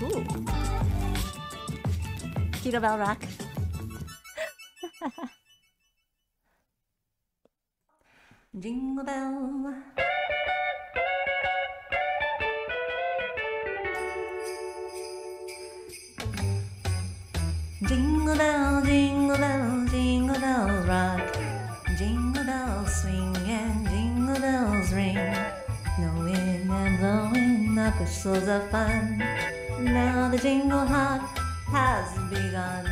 Ooh. Keto Bell Rock. Jingle bell. Jingle bell, jingle bell, jingle bell rock. Jingle bells swing and jingle bells ring. Snowing and blowing up bushels of fun. Now the jingle hop has begun.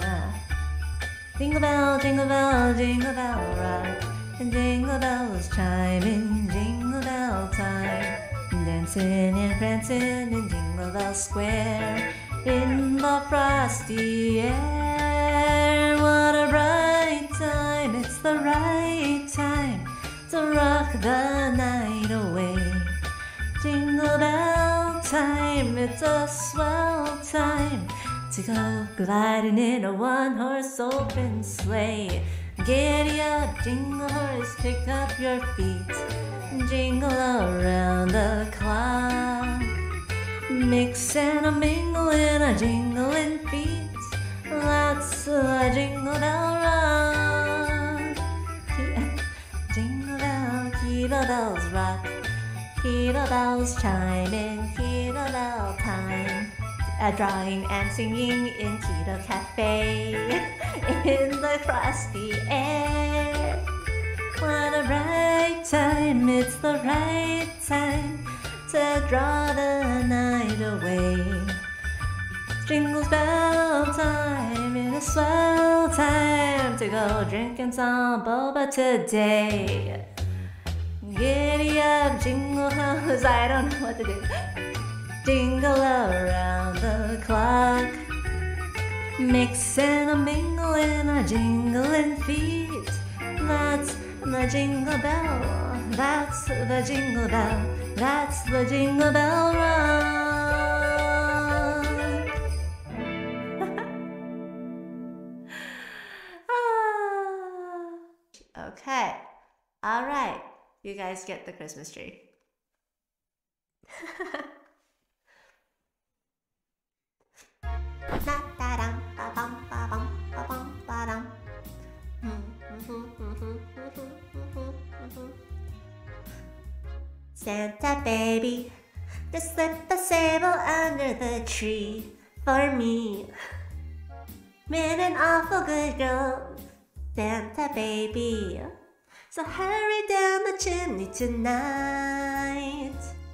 Jingle bell, jingle bell, jingle bell rock. And jingle bells chime in jingle bell time. Dancing and prancing in Jingle Bell Square. In the frosty air. What a bright time, it's the right time to rock the night away. Jingle bell time, it's a swell time to go gliding in a one-horse open sleigh. Giddy up, jingle horse, pick up your feet, jingle around the clock. Mix and a mingle in a jingling feet, that's a jingle bell rock. Jingle bell, keto bells rock, keto bells chime in keto bell time. Drawing and singing in Keto Cafe in the frosty air. What a bright time, it's the right time to draw the night away. Jingle bell time, in a swell time to go drinking some boba today. Giddy up, jingle bells, I don't know what to do. Jingle around the clock. Mix and a mingle in a jingling feet. That's the jingle bell. That's the jingle bell. That's the jingle bell rock. Okay. All right. You guys get the Christmas tree. Santa baby, just slip a sable under the tree for me. Been an awful good girl, Santa baby, so hurry down the chimney tonight.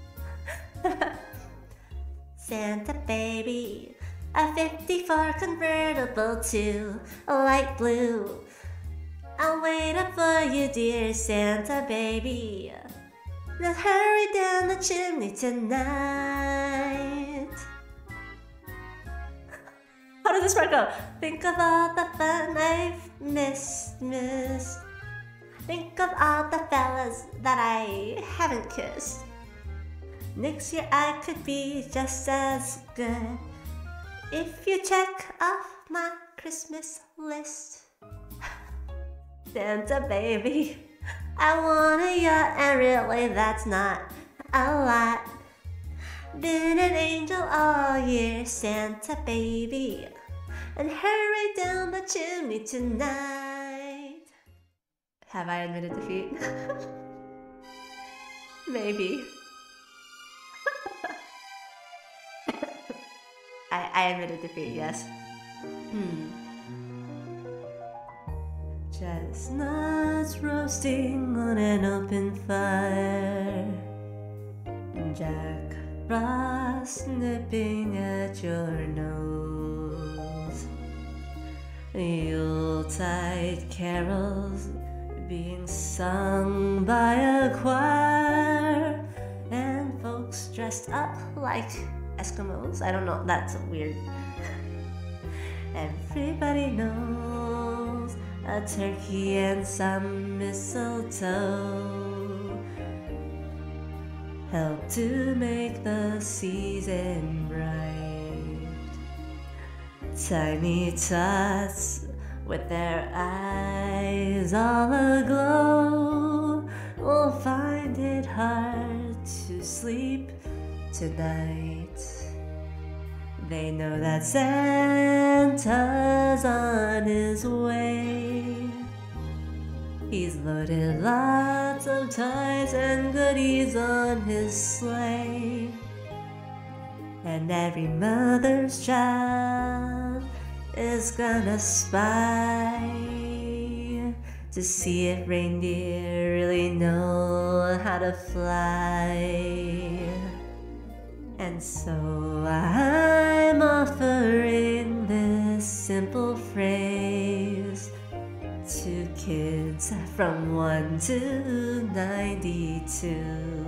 Santa baby, a 54 convertible to a light blue. I'll wait up for you, dear Santa baby. Now hurry down the chimney tonight. How does this part go? Think of all the fun I've missed. Think of all the fellas that I haven't kissed. Next year I could be just as good if you check off my Christmas list. Santa baby, I want a yacht, and really that's not a lot. Been an angel all year, Santa baby, and hurry down the chimney tonight. Have I admitted defeat? Maybe. I admitted defeat, yes. Chestnuts roasting on an open fire. Jack Frost nipping at your nose. Yuletide carols being sung by a choir. And folks dressed up like Eskimos. I don't know, that's weird. Everybody knows a turkey and some mistletoe help to make the season bright. Tiny tots with their eyes all aglow will find it hard to sleep tonight. they know that Santa's on his way. He's loaded lots of toys and goodies on his sleigh. And every mother's child is gonna spy to see if reindeer really know how to fly. And so I'm offering this simple phrase to kids from 1 to 92.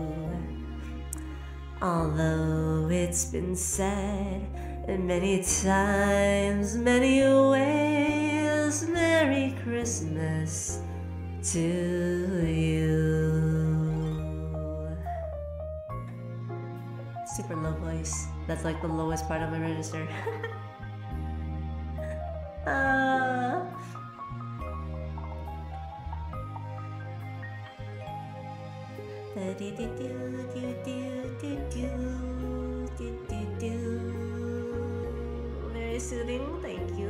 Although it's been said many times, many ways, Merry Christmas to you. Super low voice. That's like the lowest part of my register. Very soothing, thank you.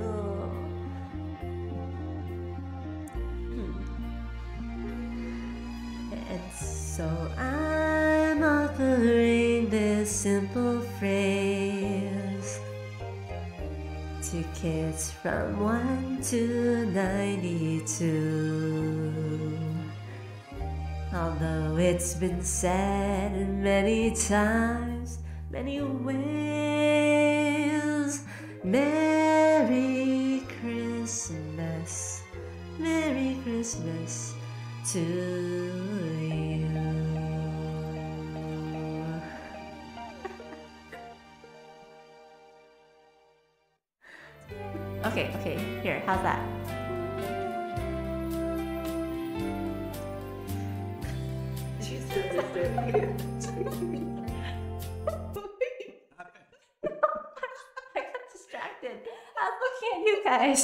And so I'm offering this simple phrase to kids from 1 to 92. Although it's been said many times, many ways, Merry Christmas, Merry Christmas to you. Okay, here, how's that? I got distracted. I was looking at you guys.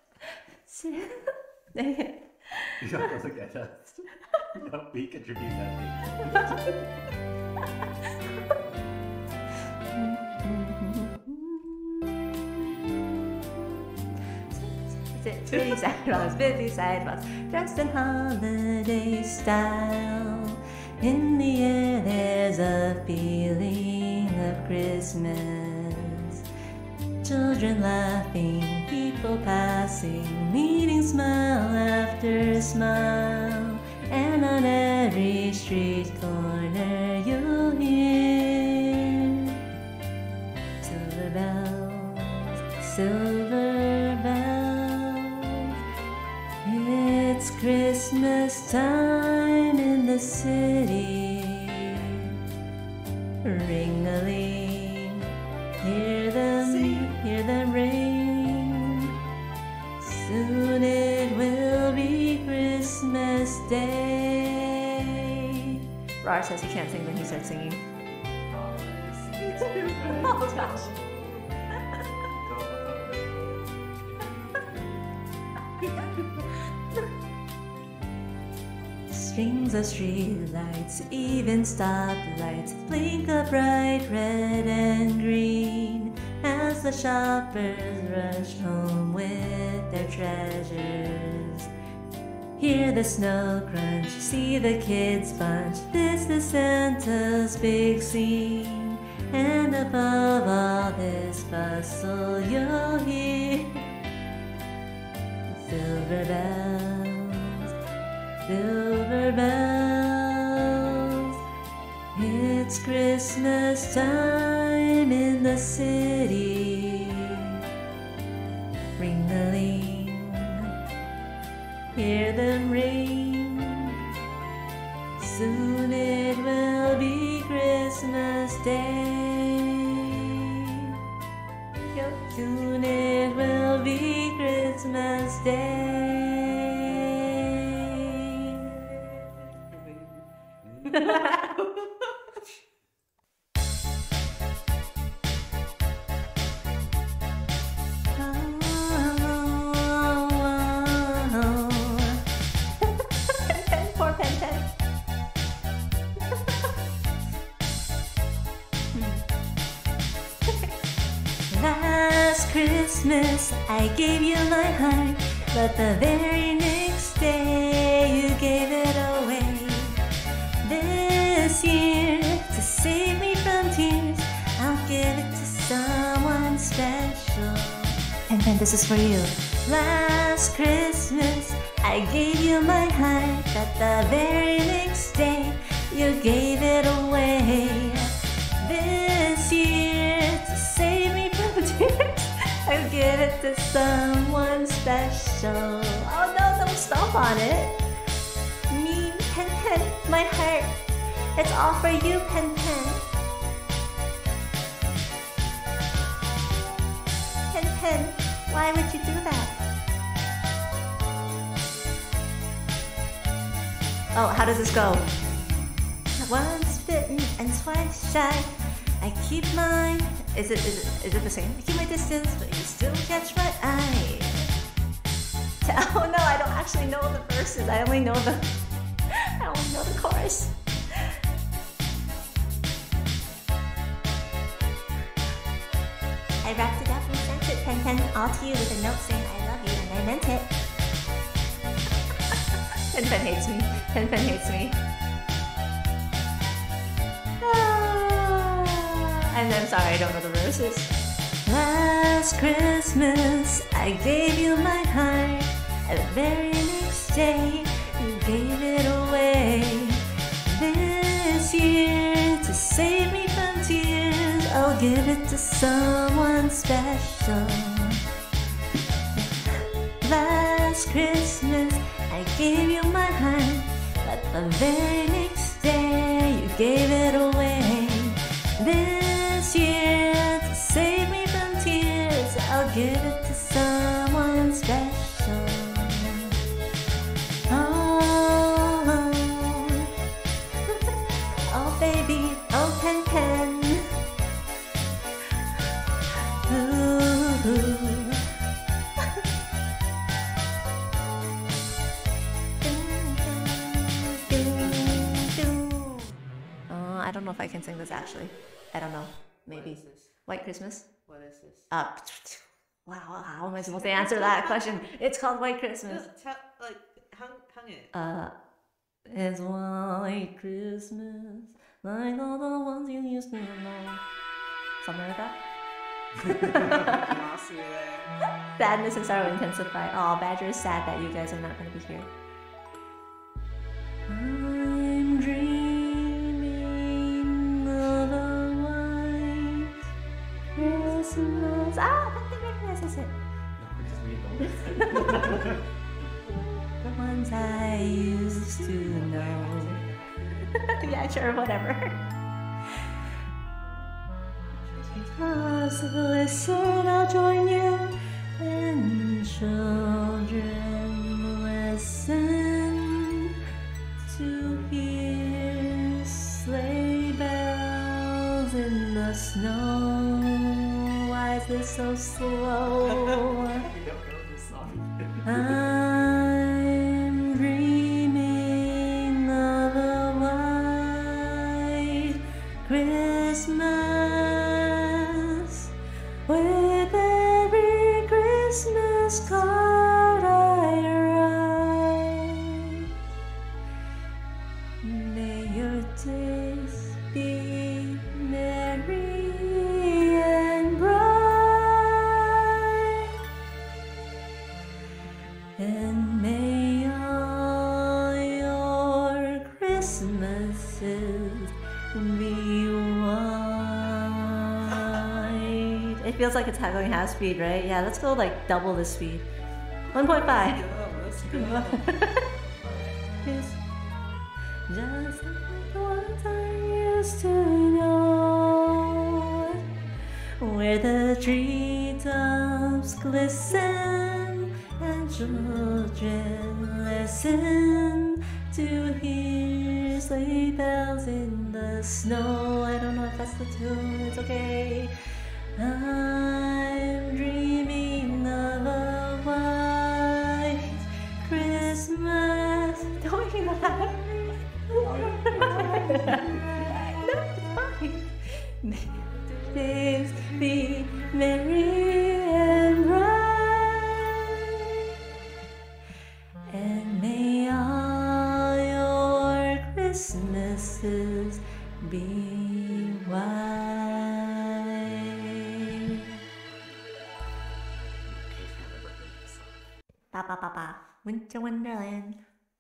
Dang it. You don't have to look at us. No, we contribute nothing. Busy sidewalks, dressed in holiday style. In the air there's a feeling of Christmas. Children laughing, people passing, meeting smile after smile. And on every street corner you'll hear silver bells, silver bells. It's Christmas time in the city. Ring-a-ling, hear them ring. Soon it will be Christmas Day. Rar says he can't sing, then he starts singing. Oh gosh. Strings of street lights, even stoplights, blink a bright red and green as the shoppers rush home with their treasures. Hear the snow crunch, see the kids bunch. This is Santa's big scene, and above all this bustle you'll hear silver bells, silver bells. It's Christmas time in the city. Ring-a-ling, hear them ring. Soon it will be Christmas Day. Soon it will be Christmas Day. Poor Pen Pen. Last Christmas I gave you my heart, but the very next day you gave it away. This year, to save me from tears, I'll give it to someone special. And this is for you. Last Christmas I gave you my heart, but the very next day you gave it away. This year, to save me from tears, I'll give it to someone special. Oh no, don't stomp on it. Me, Pen Pen, my heart, it's all for you, Pen Pen. Pen Pen, why would you do that? Oh, how does this go? Once bitten and twice shy, I keep mine. Is it the same? I keep my distance, but you still catch my eye. Oh no, I don't actually know the verses. I only know the chorus. I wrapped it up and sent it, Pen Pen, all to you with a note saying I love you and I meant it. Pen Pen hates me. Pen Pen hates me. And I'm sorry, I don't know the verses. Last Christmas, I gave you my heart. And the very next day, you gave it away. This year, to save me from tears, I'll give it to someone special. Last Christmas, I gave you my heart, but the very next day, you gave it away. This year, to save me from tears, I'll give it to someone special. Oh, oh baby, oh Pen Pen. Ooh. I don't know if I can sing this actually. I don't know. Maybe. What is this? White Christmas? What is this? Wow, how am I supposed to answer that question? It's called White Christmas. Just tell, like, hang it. It's White Christmas, like all the ones you used to know. Something like that? Lost you there. Sadness and sorrow intensify. Oh, Badger is sad that you guys are not going to be here. I'm dreaming of a white Christmas. Ah, I think recognize it. No, just read The ones I used to know. Yeah, sure, whatever. Because listen, I'll join you. And children, listen to hear sleigh bells in the snow. Why is this so slow? I'm dreaming of a white Christmas, with every Christmas card I write. May your days be merry and bright, and may all your Christmases be white. It feels like it's going half speed, right? Yeah, let's go like double the speed. 1.5. Let's go. It's just like the ones I used to know, where the treetops glisten and children listen to hear sleigh bells in the snow. I don't know if that's the tune, it's okay. I'm dreaming of a white Christmas. Don't make me laugh. No, it's fine. May the days be merry Ba ba ba ba. Winter Wonderland.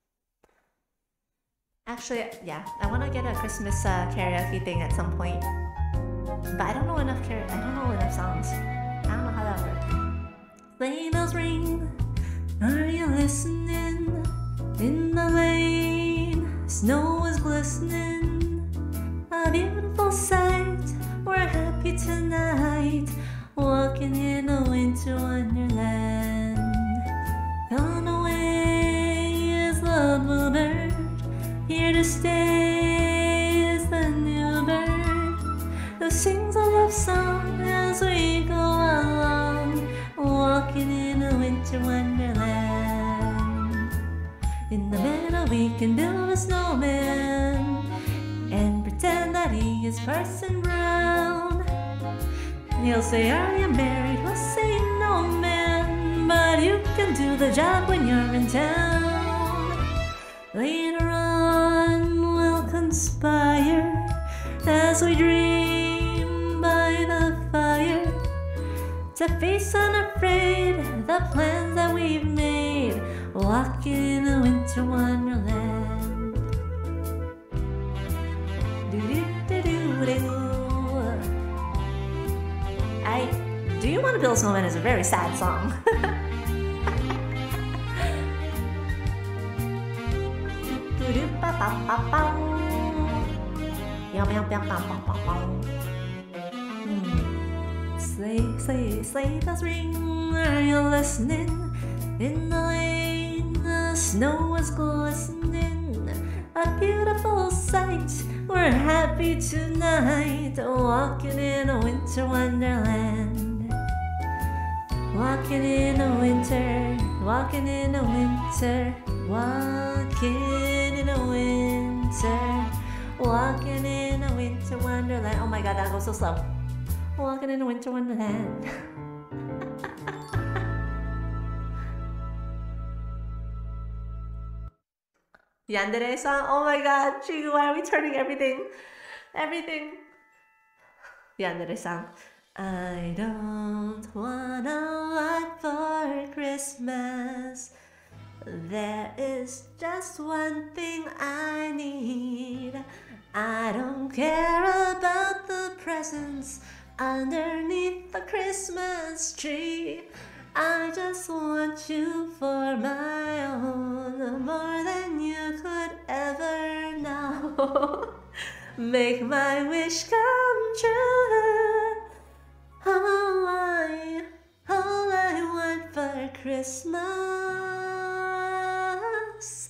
Actually, yeah, I want to get a Christmas karaoke thing at some point, but I don't know enough songs. I don't know how that works. Sleigh bells ring, are you listening? In the lane, snow is glistening, a beautiful sight. We're happy tonight, walking in a winter wonderland. Gone away is the bluebird, here to stay is the new bird, who sings a love song as we go along, walking in a winter wonderland. In the meadow we can build a snowman and pretend that he is Parson Brown. He'll say, are you married? We'll say, no man, but you can do the job when you're in town. Later on we'll conspire as we dream by the fire to face unafraid the plans that we've made, walking in a winter wonderland. Do You Want to Build a Snowman is a very sad song. Sleigh bells ring, are you listening? In the lane, the snow is glistening, a beautiful sight. We're happy tonight, walking in a winter wonderland. Walking in a winter, walking in a winter, walking in a winter, walking in a winter wonderland. Oh my god, that goes so slow. Walking in a winter wonderland. Yandere song. Oh my god, gee, why are we turning everything? Yandere song. I don't want a lot for Christmas. There is just one thing I need. I don't care about the presents underneath the Christmas tree. I just want you for my own, more than you could ever know. Make my wish come true. All I want for Christmas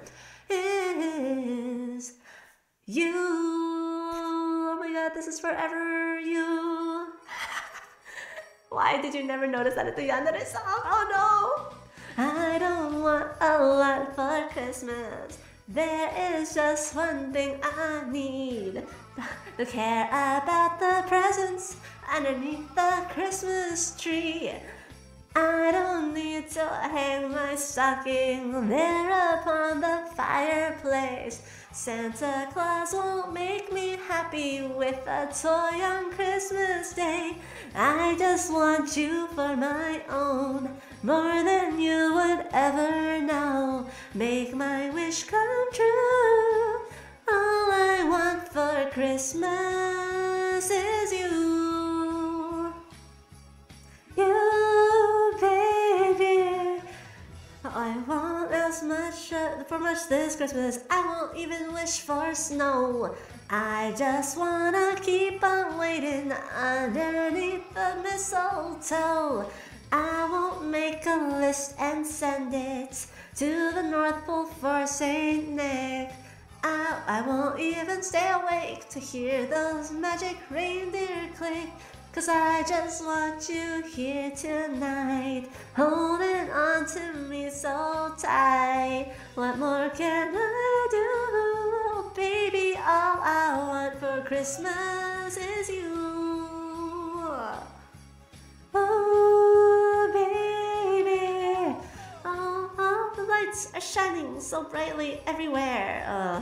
is you. Oh my god, this is forever you. Why did you never notice that at the end of the song? Oh no! I don't want a lot for Christmas. There is just one thing I need. To care about the presents underneath the Christmas tree. I don't need to hang my stocking there upon the fireplace. Santa Claus won't make me happy with a toy on Christmas Day. I just want you for my own, more than you would ever know. Make my wish come true. All I want for Christmas is you. You, baby. I want as much for much this Christmas. I won't even wish for snow. I just wanna keep on waiting underneath the mistletoe. I won't make a list and send it to the North Pole for Saint Nick. I won't even stay awake to hear those magic reindeer click. 'Cause I just want you here tonight, holding on to me so tight. What more can I do? Oh, baby, all I want for Christmas is you. Oh, baby. Oh, all the lights are shining so brightly everywhere.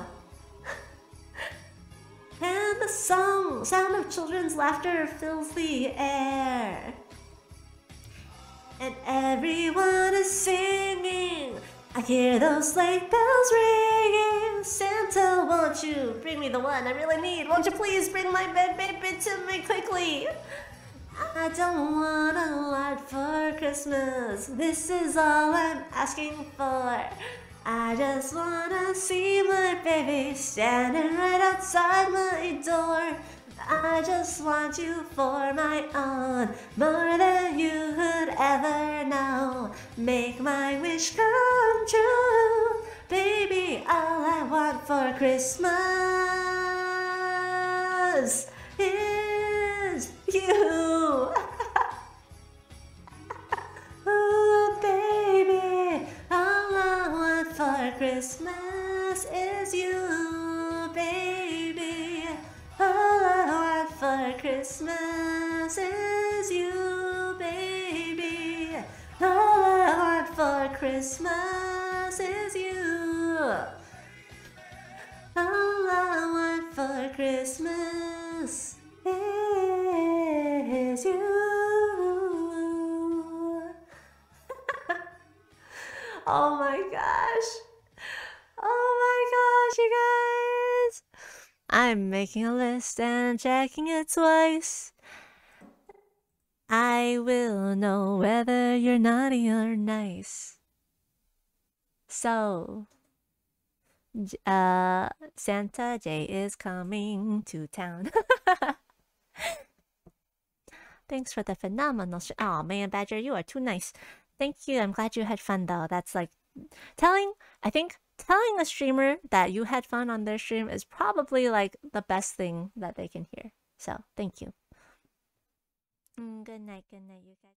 And the sound of children's laughter fills the air. and everyone is singing. I hear those sleigh bells ringing. Santa, won't you bring me the one I really need? Won't you please bring my bed baby to me quickly? I don't want a lot for Christmas. This is all I'm asking for. I just wanna see my baby standing right outside my door. I just want you for my own, more than you could ever know. Make my wish come true, baby. All I want for Christmas is you. Oh, baby, all I want for Christmas is you, baby. All I want for Christmas is you, baby. All I want for Christmas is you. All I want for Christmas is you. Oh my gosh. Oh my gosh, you guys. I'm making a list and checking it twice. I will know whether you're naughty or nice. So, Santa J is coming to town. Thanks for the phenomenal oh man, Badger, you are too nice. Thank you. I'm glad you had fun though. That's like I think telling a streamer that you had fun on their stream is probably like the best thing that they can hear. So, thank you. Good night, you guys.